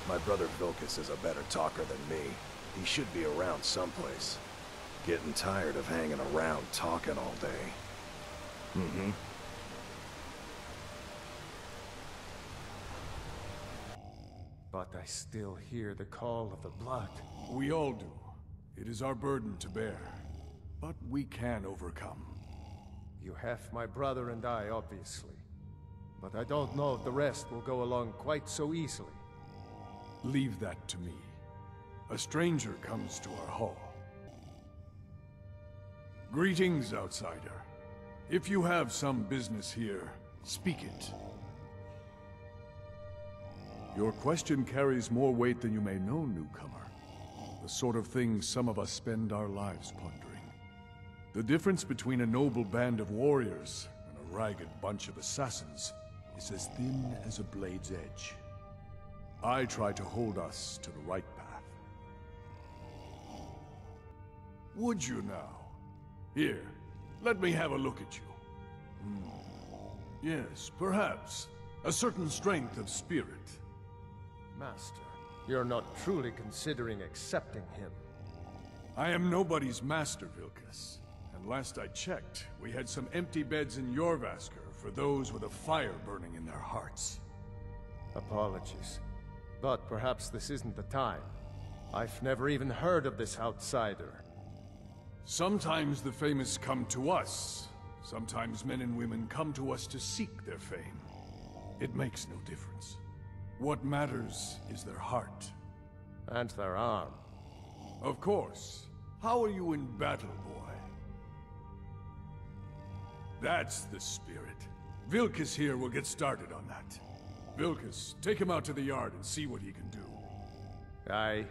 My brother Vilkas is a better talker than me. He should be around someplace. Getting tired of hanging around talking all day. Mm-hmm. But I still hear the call of the blood. We all do. It is our burden to bear. But we can overcome. You have my brother and I, obviously. But I don't know if the rest will go along quite so easily. Leave that to me. A stranger comes to our hall. Greetings, outsider. If you have some business here, speak it. Your question carries more weight than you may know, newcomer. The sort of thing some of us spend our lives pondering. The difference between a noble band of warriors and a ragged bunch of assassins is as thin as a blade's edge. I try to hold us to the right path. Would you now? Here, let me have a look at you. Yes, perhaps. A certain strength of spirit. Master, you're not truly considering accepting him. I am nobody's master, Vilkas. And last I checked, we had some empty beds in Jorvaskr for those with a fire burning in their hearts. Apologies. But perhaps this isn't the time. I've never even heard of this outsider. Sometimes the famous come to us. Sometimes men and women come to us to seek their fame. It makes no difference. What matters is their heart. And their arm. Of course. How are you in battle, boy? That's the spirit. Vilkas here will get started on that. Vilkas, take him out to the yard and see what he can do. Aye.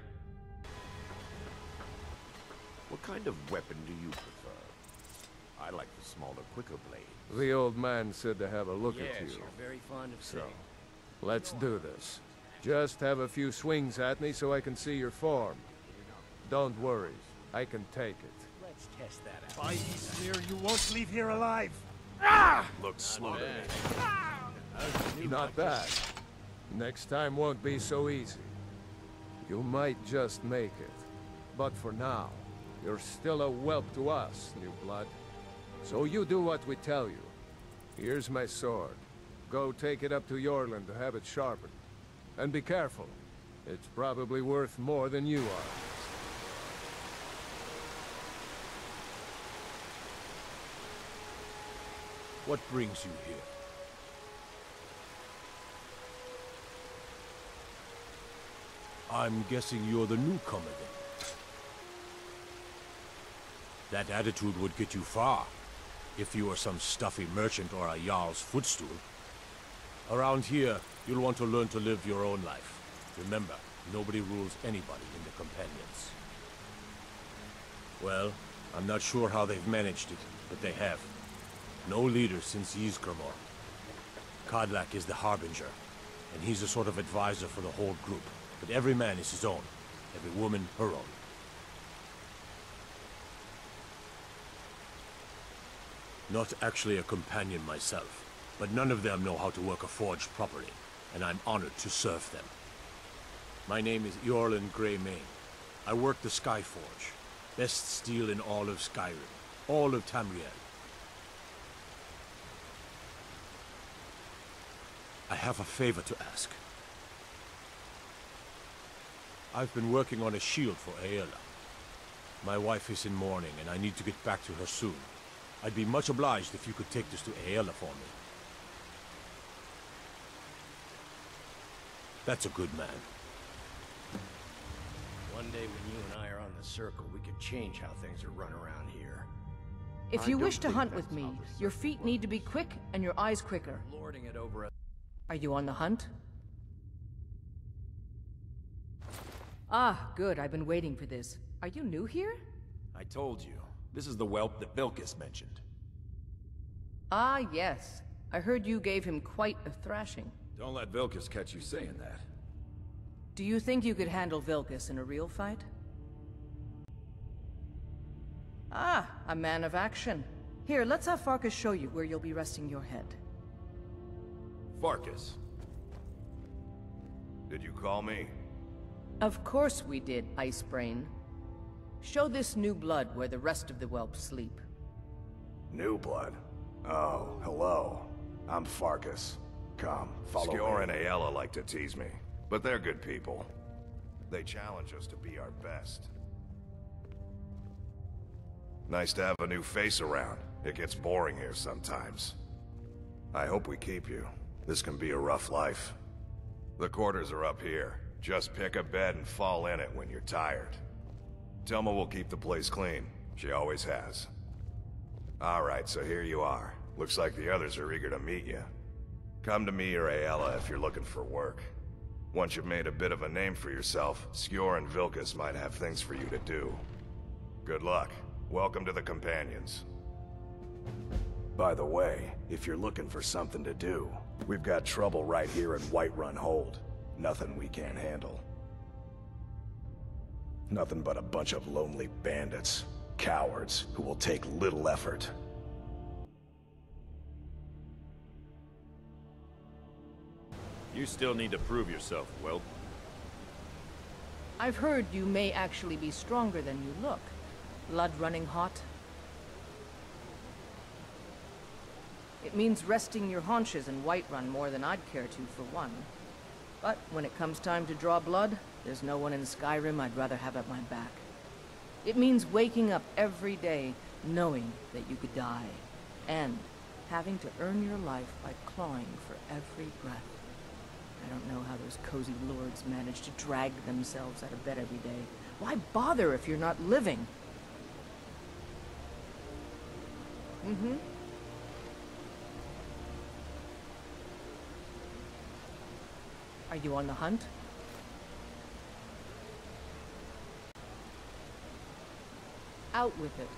What kind of weapon do you prefer? I like the smaller, quicker blade. The old man said to have a look at you. Yes, you're very fond of So, saying. let's do this. Just have a few swings at me so I can see your form. Don't worry, I can take it. Let's test that out. By Ysmir, you won't leave here alive! Looks slow to me. Not bad. Next time won't be so easy. You might just make it. But for now, you're still a whelp to us, new blood. So you do what we tell you. Here's my sword. Go take it up to Yorland to have it sharpened. And be careful. It's probably worth more than you are. What brings you here? I'm guessing you're the newcomer then. That attitude would get you far, if you were some stuffy merchant or a Jarl's footstool. Around here, you'll want to learn to live your own life. Remember, nobody rules anybody in the Companions. Well, I'm not sure how they've managed it, but they have. No leader since Ysgramor. Kodlak is the Harbinger, and he's a sort of advisor for the whole group. But every man is his own, every woman her own. Not actually a companion myself, but none of them know how to work a forge properly, and I'm honored to serve them. My name is Yeol Greymane. I work the Skyforge. Best steel in all of Skyrim, all of Tamriel. I have a favor to ask. I've been working on a shield for Aela. My wife is in mourning, and I need to get back to her soon. I'd be much obliged if you could take this to Aela for me. That's a good man. One day when you and I are on the circle, we could change how things are run around here. If you wish to hunt with me, your feet need to be quick and your eyes quicker. Lording it over. Are you on the hunt? Ah, good. I've been waiting for this. Are you new here? I told you. This is the whelp that Vilkas mentioned. Ah, yes. I heard you gave him quite a thrashing. Don't let Vilkas catch you saying that. Do you think you could handle Vilkas in a real fight? Ah, a man of action. Here, let's have Farkas show you where you'll be resting your head. Farkas. Did you call me? Of course we did, Icebrain. Show this new blood where the rest of the whelps sleep. New blood? Oh, hello. I'm Farkas. Come, follow me. Skjor and Ayala like to tease me, but they're good people. They challenge us to be our best. Nice to have a new face around. It gets boring here sometimes. I hope we keep you. This can be a rough life. The quarters are up here. Just pick a bed and fall in it when you're tired. Telma will keep the place clean. She always has. Alright, so here you are. Looks like the others are eager to meet you. Come to me or Ayala if you're looking for work. Once you've made a bit of a name for yourself, Skjor and Vilkas might have things for you to do. Good luck. Welcome to the Companions. By the way, if you're looking for something to do, we've got trouble right here in Whiterun Hold. Nothing we can't handle. Nothing but a bunch of lonely bandits. Cowards who will take little effort. You still need to prove yourself, Whelp. I've heard you may actually be stronger than you look. Blood running hot. It means resting your haunches in Whiterun more than I'd care to, for one. But when it comes time to draw blood, there's no one in Skyrim I'd rather have at my back. It means waking up every day knowing that you could die, and having to earn your life by clawing for every breath. I don't know how those cozy lords manage to drag themselves out of bed every day. Why bother if you're not living? Mm-hmm. Are you on the hunt? Out with it.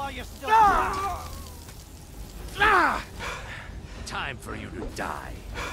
while you're still... Time for you to die.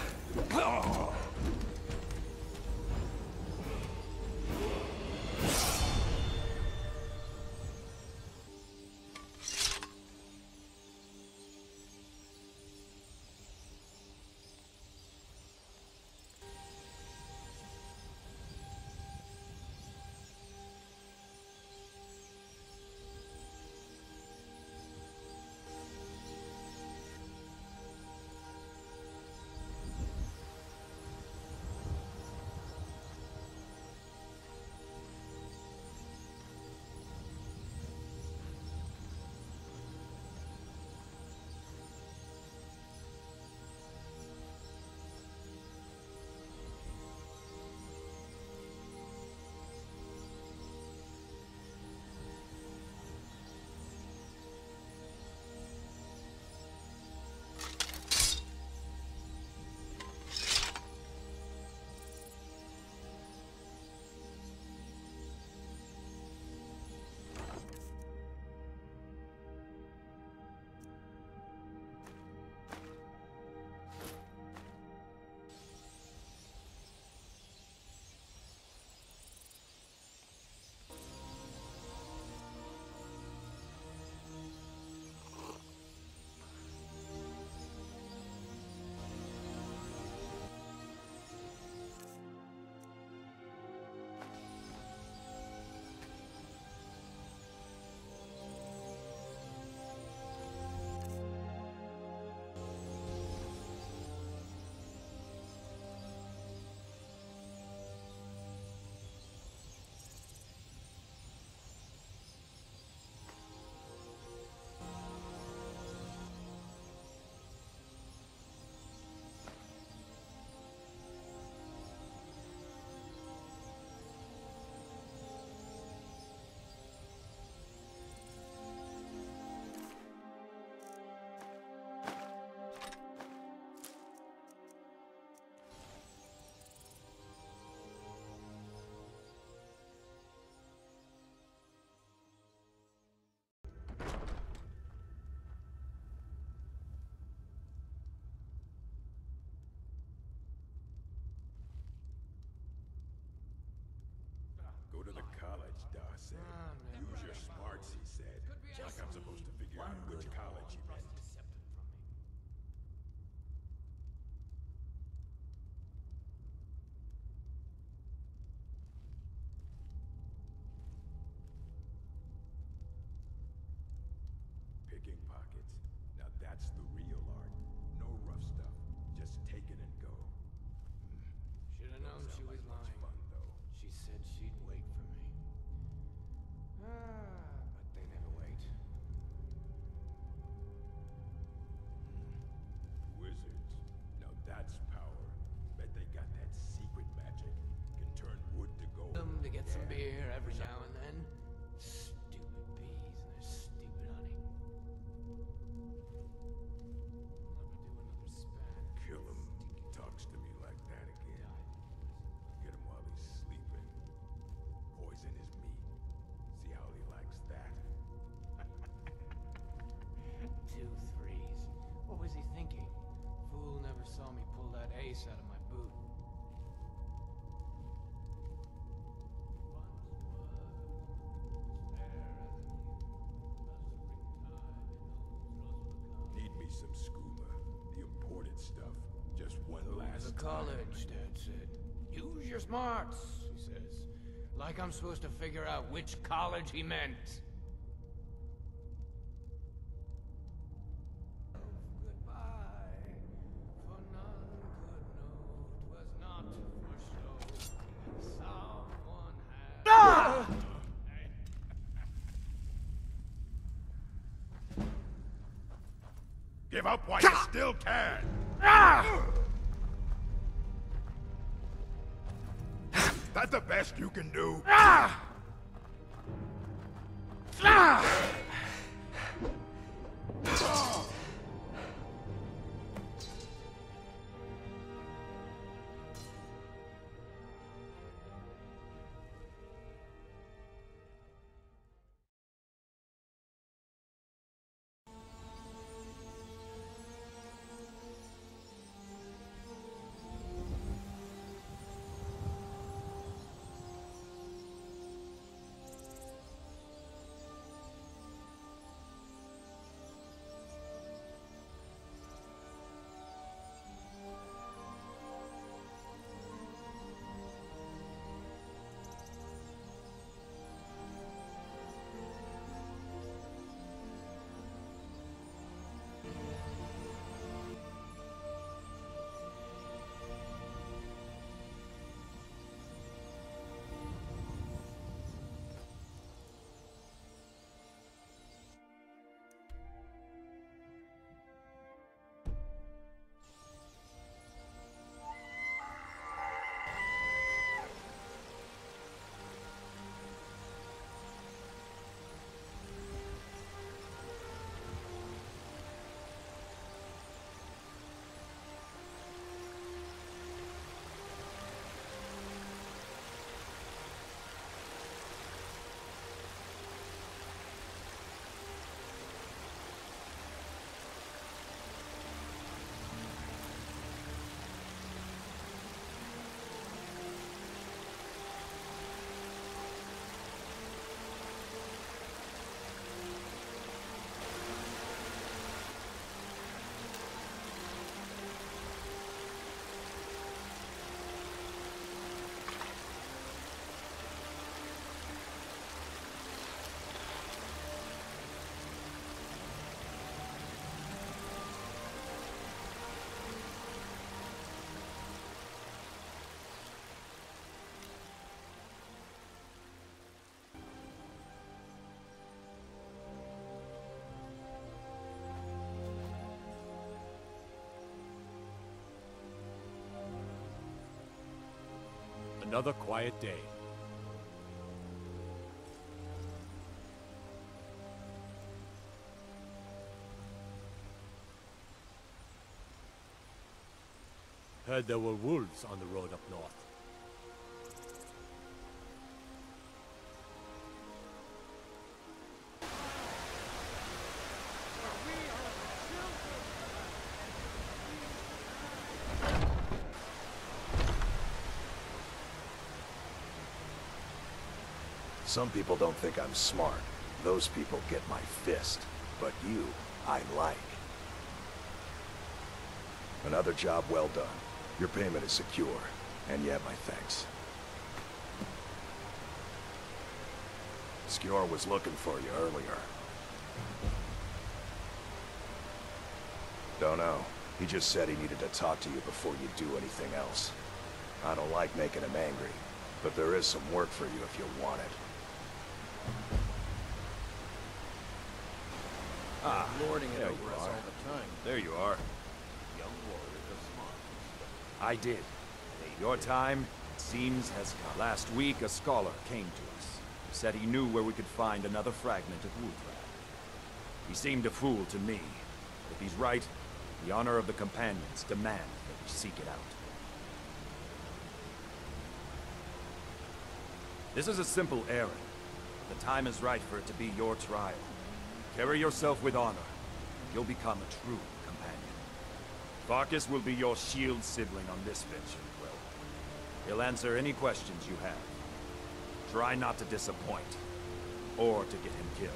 Go to the college, Dar said. Use your smarts, he said. Like I'm supposed to figure out which college he meant. Picking pockets. Now that's the real art. No rough stuff. Just take it and go. Should have known she was lying. Fun, though. She said she'd wait for me. But they never wait. Wizards. Now that's power. Bet they got that secret magic. Can turn wood to gold. Them to get some beer every now and then. Stupid bees and their stupid honey. Never do another spat. Kill him. Talks to me like that again. Get him while he's sleeping. Poison his meat. See how he likes that. 2 3s. What was he thinking? Fool never saw me pull that ace out of my boot. Need me some scuba. The imported stuff. Just one last The time. college, Dad said. Use your smarts, he says. Like I'm supposed to figure out which college he meant. Goodbye, for none could know 'twas not for show. Someone had... Give up while you still can. That's the best you can do. Another quiet day. Heard there were wolves on the road up north. Some people don't think I'm smart. Those people get my fist. But you, I like. Another job well done. Your payment is secure, and you have my thanks. Skjor was looking for you earlier. Don't know. He just said he needed to talk to you before you do anything else. I don't like making him angry, but there is some work for you if you want it. Ah, lording it over us all the time. There you are. Young warriors are smart. I did. Your time, it seems, has come. Last week, a scholar came to us. He said he knew where we could find another fragment of Wuuthrad. He seemed a fool to me. If he's right, the honor of the Companions demand that we seek it out. This is a simple errand. The time is right for it to be your trial. Carry yourself with honor. You'll become a true companion. Farkas will be your shield sibling on this venture, Quill. He'll answer any questions you have. Try not to disappoint, or to get him killed.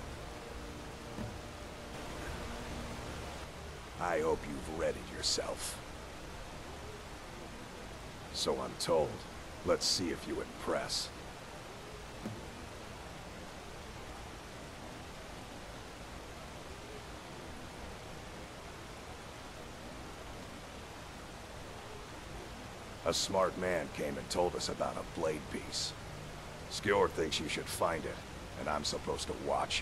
I hope you've readied yourself. So I'm told. Let's see if you impress. A smart man came and told us about a blade piece. Skjor thinks you should find it, and I'm supposed to watch you.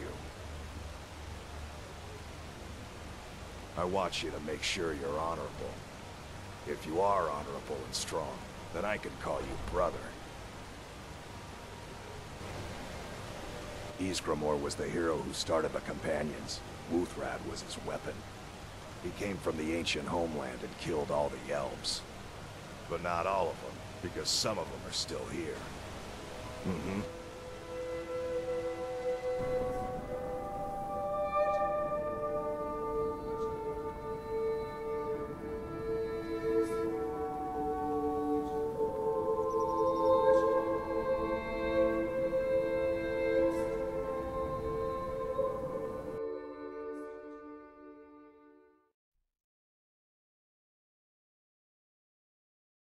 I watch you to make sure you're honorable. If you are honorable and strong, then I can call you brother. Ysgramor was the hero who started the Companions. Wuuthrad was his weapon. He came from the ancient homeland and killed all the elves. But not all of them, because some of them are still here.